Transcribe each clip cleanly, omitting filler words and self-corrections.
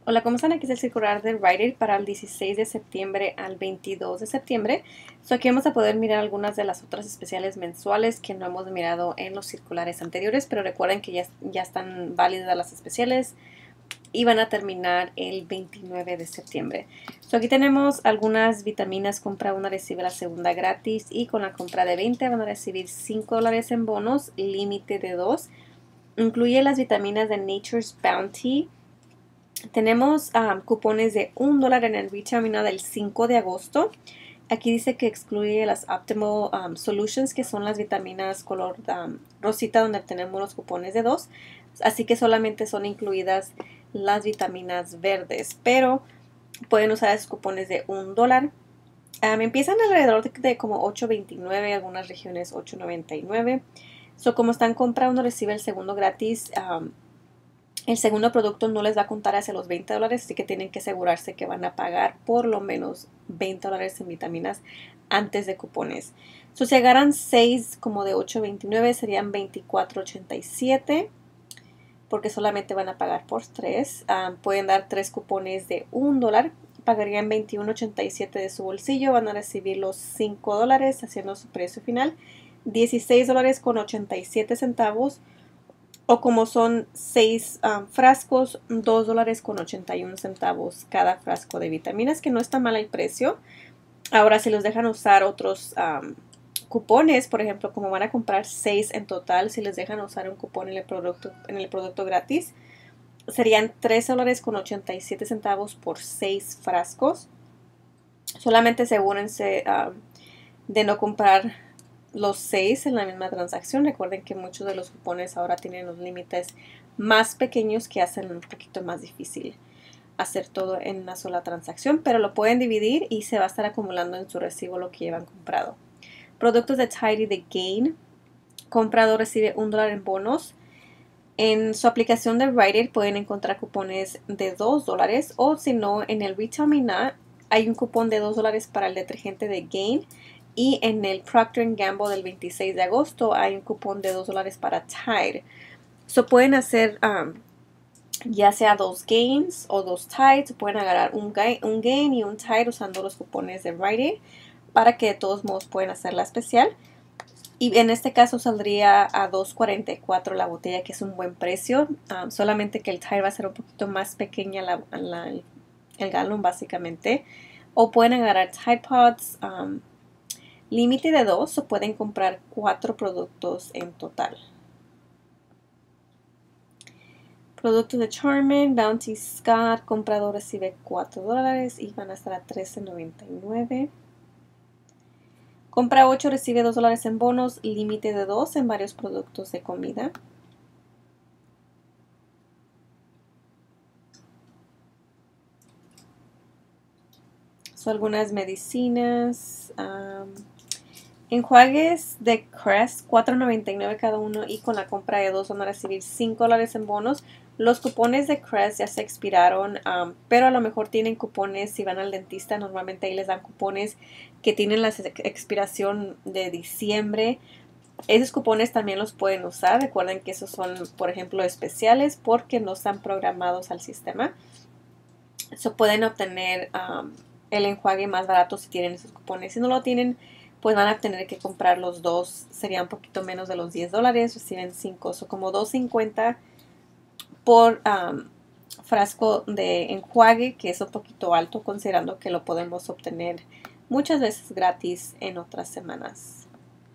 Hola, ¿cómo están? Aquí es el circular de Rite Aid para el 16 de septiembre al 22 de septiembre. Aquí vamos a poder mirar algunas de las otras especiales mensuales que no hemos mirado en los circulares anteriores, pero recuerden que ya están válidas las especiales y van a terminar el 29 de septiembre. Aquí tenemos algunas vitaminas, compra una recibe la segunda gratis y con la compra de 20 van a recibir $5 en bonos, límite de 2. Incluye las vitaminas de Nature's Bounty. Tenemos cupones de $1 en el Vitamina del 5 de agosto. Aquí dice que excluye las Optimal Solutions, que son las vitaminas color rosita, donde tenemos los cupones de 2. Así que solamente son incluidas las vitaminas verdes, pero pueden usar esos cupones de $1. Empiezan alrededor de como 8.29, algunas regiones 8.99. Como están comprando, uno recibe el segundo gratis. El segundo producto no les va a contar hacia los $20, así que tienen que asegurarse que van a pagar por lo menos $20 en vitaminas antes de cupones. Si agarran 6 como de 8.29 serían 24.87 porque solamente van a pagar por 3. Pueden dar 3 cupones de $1, pagarían 21.87 de su bolsillo, van a recibir los $5 haciendo su precio final, $16.87. O como son 6 frascos, $2.81 cada frasco de vitaminas, que no está mal el precio. Ahora, si los dejan usar otros cupones, por ejemplo, como van a comprar 6 en total, si les dejan usar un cupón en el producto gratis, serían $13.87 por 6 frascos. Solamente asegúrense de no comprar los 6 en la misma transacción. Recuerden que muchos de los cupones ahora tienen los límites más pequeños que hacen un poquito más difícil hacer todo en una sola transacción, pero lo pueden dividir y se va a estar acumulando en su recibo lo que llevan comprado. Productos de Tidy de Gain. Comprador recibe $1 en bonos. En su aplicación de Rite Aid pueden encontrar cupones de $2 o si no, en el Vitamina hay un cupón de $2 para el detergente de Gain y en el Procter Gamble del 26 de agosto hay un cupón de $2 para Tide. Pueden hacer ya sea 2 Gains o 2 Tides, pueden agarrar un Gain y un Tide usando los cupones de Rite Aid para que de todos modos puedan hacer la especial. Y en este caso saldría a $2.44 la botella, que es un buen precio. Solamente que el Tide va a ser un poquito más pequeña el galón básicamente. O pueden agarrar Tide Pods, límite de 2 o pueden comprar 4 productos en total. Productos de Charmin, Bounty Scott, comprador recibe $4 y van a estar a $13.99. Compra 8, recibe $2 en bonos, límite de 2 en varios productos de comida. Algunas medicinas. Enjuagues de Crest, $4.99 cada uno y con la compra de 2 van a recibir $5 en bonos. Los cupones de Crest ya se expiraron, pero a lo mejor tienen cupones si van al dentista. Normalmente ahí les dan cupones que tienen la expiración de diciembre. Esos cupones también los pueden usar. Recuerden que esos son, por ejemplo, especiales porque no están programados al sistema. Pueden obtener el enjuague más barato si tienen esos cupones. Si no lo tienen, pues van a tener que comprar los dos. Sería un poquito menos de los $10. Reciben 5, como $2.50 por frasco de enjuague, que es un poquito alto considerando que lo podemos obtener muchas veces gratis en otras semanas.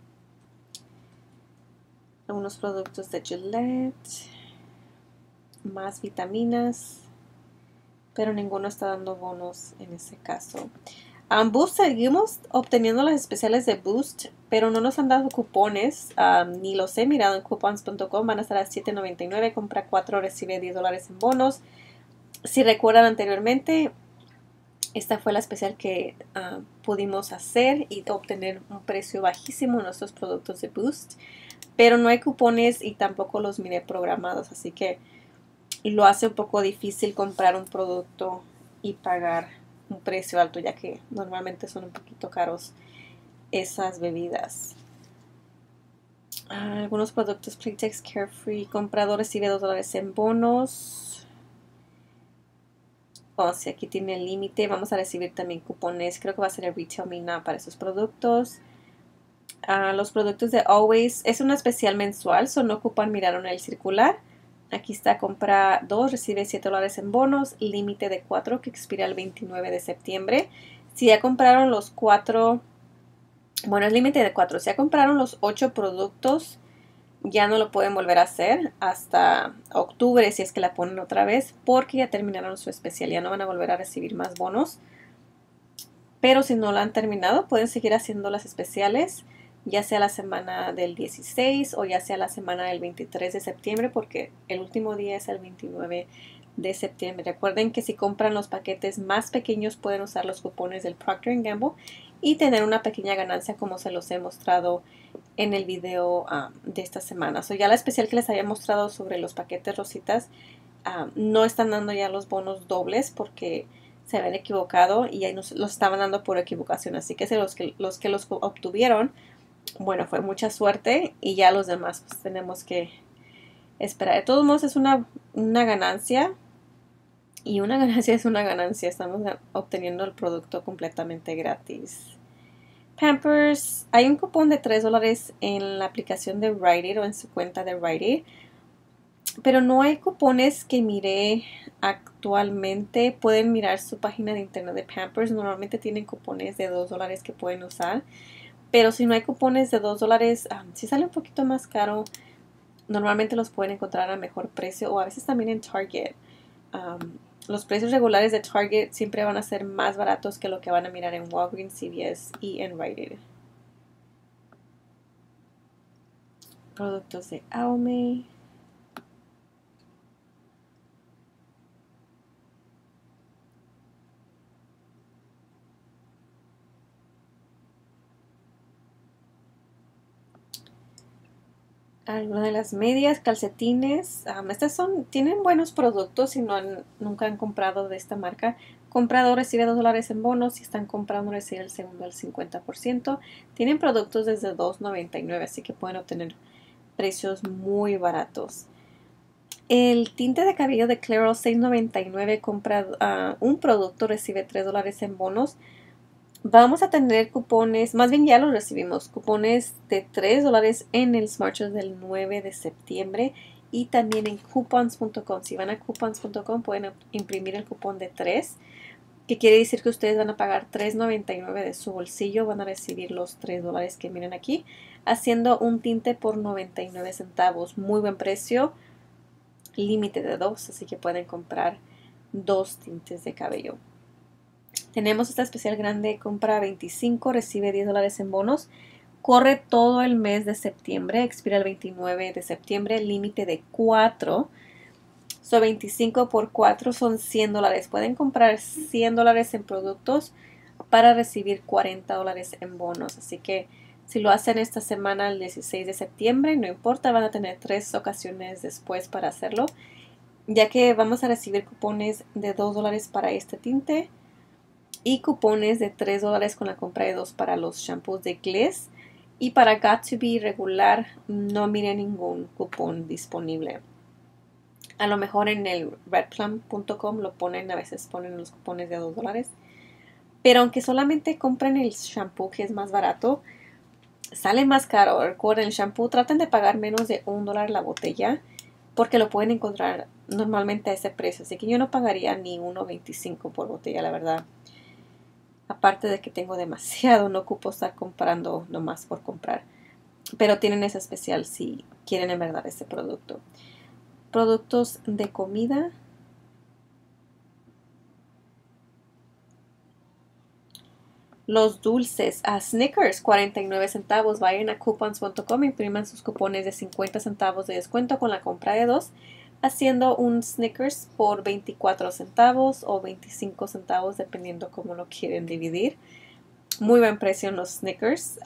Algunos productos de Gillette, más vitaminas, pero ninguno está dando bonos en ese caso. Boost, seguimos obteniendo las especiales de Boost, pero no nos han dado cupones, ni los he mirado en coupons.com. Van a estar a $7.99, compra 4, recibe $10 en bonos. Si recuerdan anteriormente, esta fue la especial que pudimos hacer y obtener un precio bajísimo en nuestros productos de Boost, pero no hay cupones y tampoco los miré programados, así que lo hace un poco difícil comprar un producto y pagar un precio alto, ya que normalmente son un poquito caros esas bebidas. Algunos productos Playtex Carefree, comprador recibe $2 en bonos. O si aquí tiene el límite, vamos a recibir también cupones. Creo que va a ser el Retail Me Now para esos productos. Los productos de Always es una especial mensual, no ocupan mirar en el circular. Aquí está, compra 2, recibe $7 en bonos, límite de 4 que expira el 29 de septiembre. Si ya compraron los 4, bueno, es límite de 4. Si ya compraron los 8 productos, ya no lo pueden volver a hacer hasta octubre si es que la ponen otra vez, porque ya terminaron su especial, ya no van a volver a recibir más bonos. Pero si no la han terminado, pueden seguir haciendo las especiales, ya sea la semana del 16 o ya sea la semana del 23 de septiembre, porque el último día es el 29 de septiembre. Recuerden que si compran los paquetes más pequeños pueden usar los cupones del Procter & Gamble y tener una pequeña ganancia como se los he mostrado en el video de esta semana. Ya la especial que les había mostrado sobre los paquetes rositas, no están dando ya los bonos dobles porque se habían equivocado y ahí los estaban dando por equivocación. Así que los que los obtuvieron, bueno, fue mucha suerte y ya los demás pues tenemos que esperar. De todos modos es una ganancia y una ganancia es una ganancia. Estamos obteniendo el producto completamente gratis. Pampers, hay un cupón de $3 en la aplicación de Rite Aid o en su cuenta de Rite Aid, pero no hay cupones que miré actualmente. Pueden mirar su página de internet de Pampers, normalmente tienen cupones de $2 que pueden usar, pero si no hay cupones de $2, si sale un poquito más caro, normalmente los pueden encontrar a mejor precio o a veces también en Target. Los precios regulares de Target siempre van a ser más baratos que lo que van a mirar en Walgreens, CVS y en Rite Aid. Productos de Aume. Algunas de las medias, calcetines. Estas tienen buenos productos si nunca han comprado de esta marca. Comprador recibe $2 en bonos. Si están comprando, recibe el segundo al 50%. Tienen productos desde $2.99, así que pueden obtener precios muy baratos. El tinte de cabello de Clairol $6.99. Compra un producto, recibe $3 en bonos. Vamos a tener cupones, más bien ya los recibimos, cupones de $3 en el Smart Show del 9 de septiembre y también en coupons.com. Si van a coupons.com pueden imprimir el cupón de 3, que quiere decir que ustedes van a pagar $3.99 de su bolsillo, van a recibir los $3 que miren aquí, haciendo un tinte por 99 centavos. Muy buen precio, límite de 2, así que pueden comprar 2 tintes de cabello. Tenemos esta especial grande, compra 25, recibe $10 en bonos. Corre todo el mes de septiembre, expira el 29 de septiembre, límite de 4. 25 por 4 son $100. Pueden comprar $100 en productos para recibir $40 en bonos. Así que si lo hacen esta semana, el 16 de septiembre, no importa, van a tener 3 ocasiones después para hacerlo, ya que vamos a recibir cupones de $2 para este tinte y cupones de $3 con la compra de 2 para los shampoos de Gliss. Y para Got2b regular no mire ningún cupón disponible. A lo mejor en el redplum.com lo ponen, a veces ponen los cupones de $2. Pero aunque solamente compren el shampoo, que es más barato, sale más caro. Recuerden, el shampoo traten de pagar menos de $1 la botella, porque lo pueden encontrar normalmente a ese precio. Así que yo no pagaría ni $1.25 por botella, la verdad. Aparte de que tengo demasiado, no ocupo estar comprando nomás por comprar. Pero tienen ese especial si quieren en verdad este producto. Productos de comida. Los dulces a Snickers, 49 centavos. Vayan a coupons.com, impriman sus cupones de 50 centavos de descuento con la compra de 2, haciendo un Snickers por 24 centavos o 25 centavos, dependiendo cómo lo quieren dividir. Muy buen precio en los Snickers.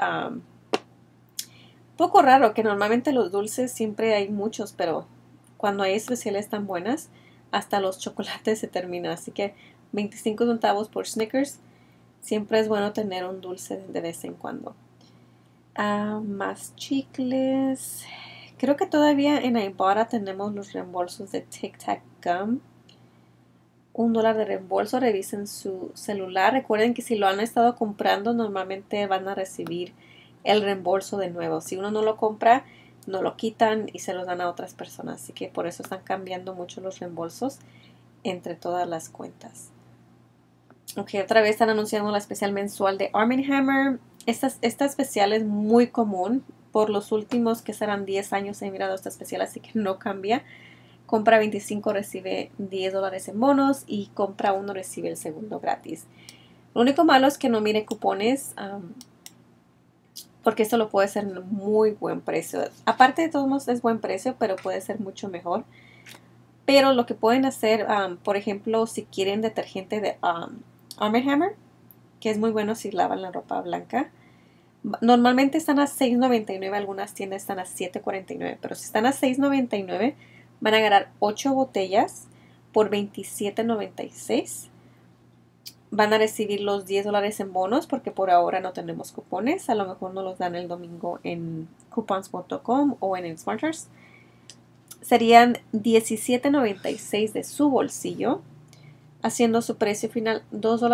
Poco raro que normalmente los dulces siempre hay muchos, pero cuando hay especiales tan buenas, hasta los chocolates se terminan. Así que 25 centavos por Snickers. Siempre es bueno tener un dulce de vez en cuando. Más chicles. Creo que todavía en Ibotta tenemos los reembolsos de Tic Tac Gum. $1 de reembolso. Revisen su celular. Recuerden que si lo han estado comprando, normalmente van a recibir el reembolso de nuevo. Si uno no lo compra, no lo quitan y se los dan a otras personas. Así que por eso están cambiando mucho los reembolsos entre todas las cuentas. Ok, otra vez están anunciando la especial mensual de Arm & Hammer. Esta especial es muy común. Por los últimos que serán 10 años he mirado esta especial, así que no cambia. Compra 25, recibe $10 en bonos, y compra 1, recibe el segundo gratis. Lo único malo es que no mire cupones, porque esto lo puede ser muy buen precio. Aparte de todos modos es buen precio, pero puede ser mucho mejor. Pero lo que pueden hacer, por ejemplo, si quieren detergente de Arm & Hammer, que es muy bueno si lavan la ropa blanca. Normalmente están a $6.99, algunas tiendas están a $7.49, pero si están a $6.99 van a agarrar 8 botellas por $27.96. Van a recibir los $10 en bonos porque por ahora no tenemos cupones. A lo mejor nos los dan el domingo en coupons.com o en el Smarters. Serían $17.96 de su bolsillo, haciendo su precio final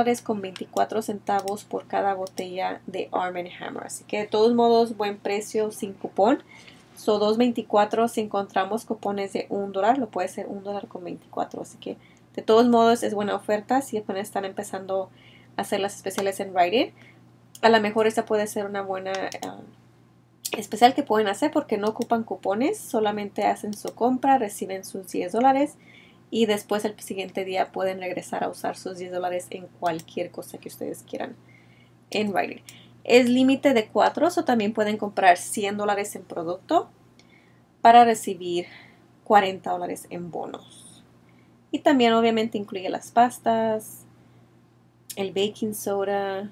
$2.24 por cada botella de Arm & Hammer. Así que de todos modos, buen precio sin cupón. So $2.24, si encontramos cupones de $1, lo puede ser $1.24. Así que de todos modos es buena oferta si apenas están empezando a hacer las especiales en Rite Aid. A lo mejor esta puede ser una buena especial que pueden hacer porque no ocupan cupones. Solamente hacen su compra, reciben sus $10. Y después el siguiente día pueden regresar a usar sus $10 en cualquier cosa que ustedes quieran en Rite Aid. Es límite de 4, o también pueden comprar $100 en producto para recibir $40 en bonos. Y también obviamente incluye las pastas, el baking soda,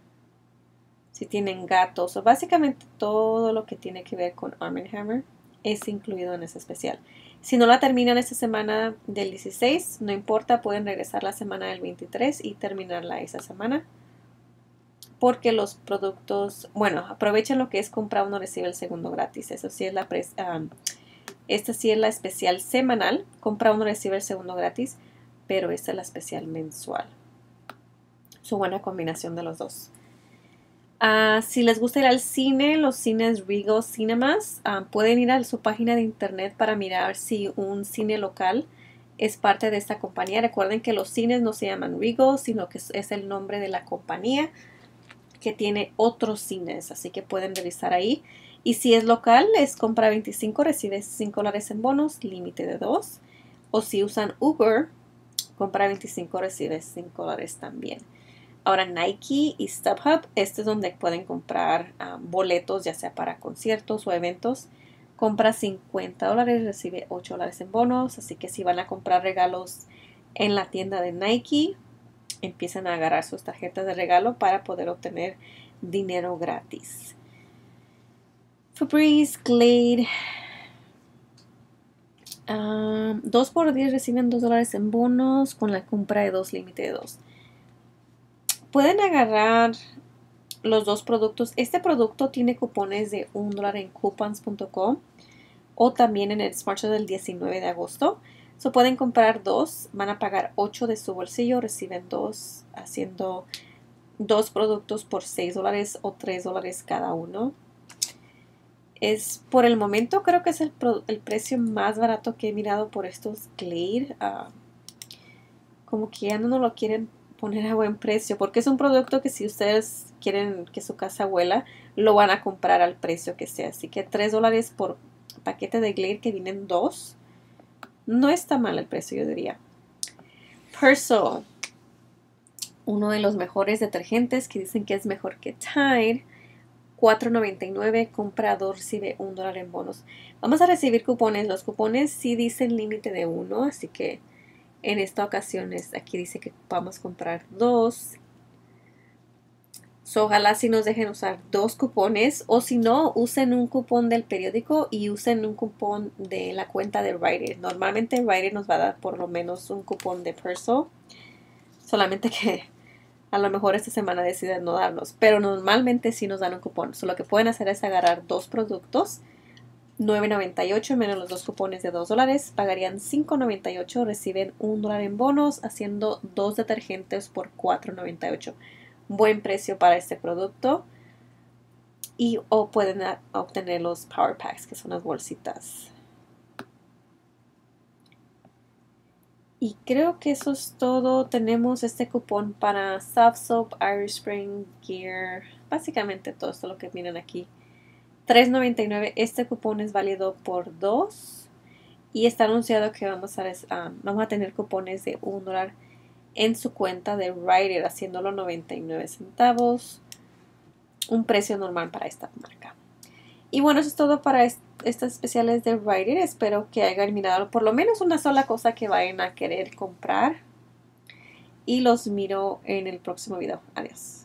si tienen gatos, o básicamente todo lo que tiene que ver con Arm & Hammer es incluido en ese especial. Si no la terminan esta semana del 16, no importa, pueden regresar la semana del 23 y terminarla esa semana. Porque los productos, bueno, aprovechen lo que es comprar uno recibe el segundo gratis. Eso sí es esta sí es la especial semanal. Compra uno recibe el segundo gratis, pero esta es la especial mensual. Es una buena combinación de los dos. Si les gusta ir al cine, los cines Regal Cinemas, pueden ir a su página de internet para mirar si un cine local es parte de esta compañía. Recuerden que los cines no se llaman Regal, sino que es el nombre de la compañía que tiene otros cines, así que pueden revisar ahí. Y si es local, les compra 25, recibe $5 en bonos, límite de 2. O si usan Uber, compra 25, recibe $5 también. Ahora Nike y StubHub, este es donde pueden comprar boletos, ya sea para conciertos o eventos. Compra $50, recibe $8 en bonos, así que si van a comprar regalos en la tienda de Nike, empiezan a agarrar sus tarjetas de regalo para poder obtener dinero gratis. Febreze, Glade, 2x10 reciben $2 en bonos con la compra de 2, límite de 2. Pueden agarrar los dos productos. Este producto tiene cupones de $1 en coupons.com o también en el Smart Show del 19 de agosto. So pueden comprar 2, van a pagar 8 de su bolsillo, reciben 2, haciendo 2 productos por $6 o $3 cada uno. Es por el momento, creo que es el precio más barato que he mirado por estos Glade. Como que ya no lo quieren poner a buen precio, porque es un producto que si ustedes quieren que su casa huela, lo van a comprar al precio que sea. Así que $3 por paquete de Glade que vienen 2. No está mal el precio, yo diría. Persil, uno de los mejores detergentes que dicen que es mejor que Tide. $4.99, compra 2, recibe $1 en bonos. Vamos a recibir cupones. Los cupones sí dicen límite de 1, así que en esta ocasión aquí dice que vamos a comprar 2. Ojalá si nos dejen usar 2 cupones, o si no, usen un cupón del periódico y usen un cupón de la cuenta de Rite Aid. Normalmente Rite Aid nos va a dar por lo menos un cupón de Persil, solamente que a lo mejor esta semana deciden no darnos, pero normalmente sí nos dan un cupón. Lo que pueden hacer es agarrar 2 productos $9.98 menos los dos cupones de $2. Pagarían $5.98. Reciben $1 en bonos, haciendo 2 detergentes por $4.98. Buen precio para este producto. O pueden obtener los Power Packs, que son las bolsitas. Y creo que eso es todo. Tenemos este cupón para Soft Soap, Irish Spring, Gear. Básicamente todo esto lo que miren aquí. $3.99. Este cupón es válido por 2. Y está anunciado que vamos a tener cupones de $1 en su cuenta de Rite Aid, haciéndolo 99 centavos. Un precio normal para esta marca. Y bueno, eso es todo para estas especiales de Rite Aid. Espero que hayan mirado por lo menos una sola cosa que vayan a querer comprar. Y los miro en el próximo video. Adiós.